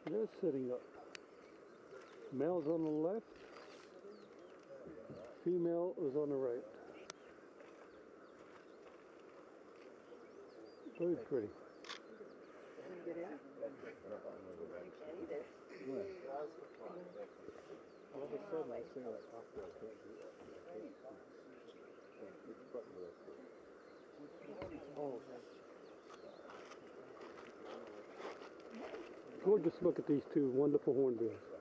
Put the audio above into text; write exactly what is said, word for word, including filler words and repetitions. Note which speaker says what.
Speaker 1: They're sitting up. Male's on the left, female is on the right. Very pretty.
Speaker 2: Get in? You can't either.
Speaker 1: All of a sudden I see that top there. I can't do that. Which button do I push? Oh. Gorgeous look at these two wonderful hornbills.